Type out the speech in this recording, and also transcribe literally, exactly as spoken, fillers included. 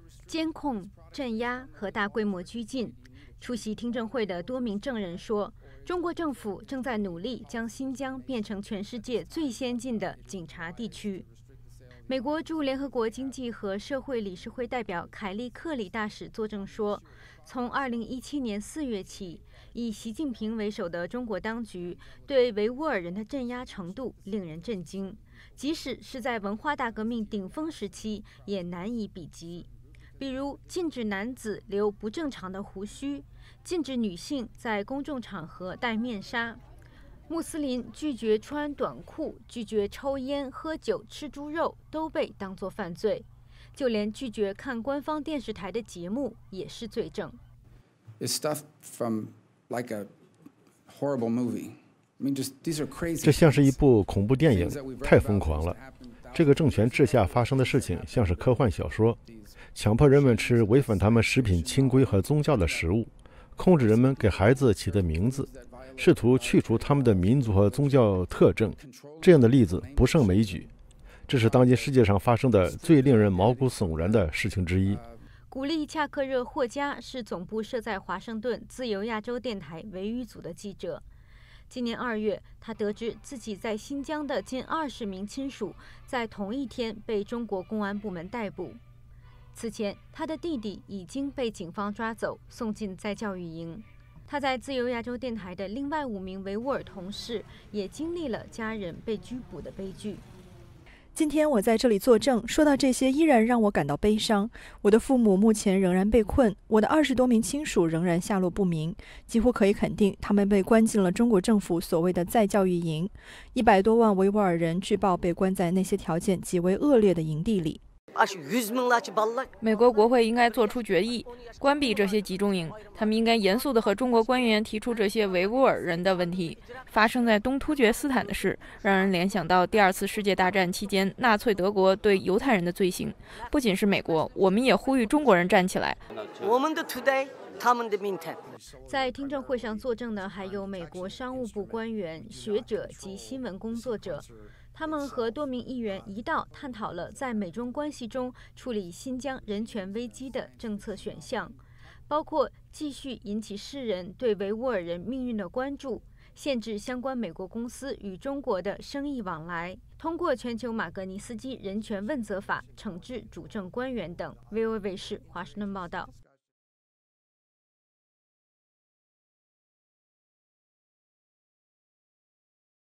监控、镇压和大规模拘禁。出席听证会的多名证人说，中国政府正在努力将新疆变成全世界最先进的警察地区。美国驻联合国经济和社会理事会代表凯利·克里大使作证说，从二零一七年四月起，以习近平为首的中国当局对维吾尔人的镇压程度令人震惊，即使是在文化大革命顶峰时期也难以比及。比如禁止男子留不正常的胡须，禁止女性在公众场合戴面纱，穆斯林拒绝穿短裤、拒绝抽烟、喝酒、吃猪肉都被当作犯罪，就连拒绝看官方电视台的节目也是罪证。 这像是一部恐怖电影，太疯狂了。这个政权治下发生的事情像是科幻小说，强迫人们吃违反他们食品清规和宗教的食物，控制人们给孩子起的名字，试图去除他们的民族和宗教特征。这样的例子不胜枚举，这是当今世界上发生的最令人毛骨悚然的事情之一。 古利·恰克热·霍加是总部设在华盛顿自由亚洲电台维语组的记者。今年二月，他得知自己在新疆的近二十名亲属在同一天被中国公安部门逮捕。此前，他的弟弟已经被警方抓走，送进再教育营。他在自由亚洲电台的另外五名维吾尔同事也经历了家人被拘捕的悲剧。 今天我在这里作证，说到这些依然让我感到悲伤。我的父母目前仍然被困，我的二十多名亲属仍然下落不明，几乎可以肯定，他们被关进了中国政府所谓的再教育营。一百多万维吾尔人据报被关在那些条件极为恶劣的营地里。 美国国会应该做出决议，关闭这些集中营。他们应该严肃地和中国官员提出这些维吾尔人的问题。发生在东突厥斯坦的事，让人联想到第二次世界大战期间纳粹德国对犹太人的罪行。不仅是美国，我们也呼吁中国人站起来。 在听证会上作证的还有美国商务部官员、学者及新闻工作者。他们和多名议员一道探讨了在美中关系中处理新疆人权危机的政策选项，包括继续引起世人对维吾尔人命运的关注，限制相关美国公司与中国的生意往来，通过全球马格尼斯基人权问责法惩治主政官员等。V O A 卫视华盛顿报道。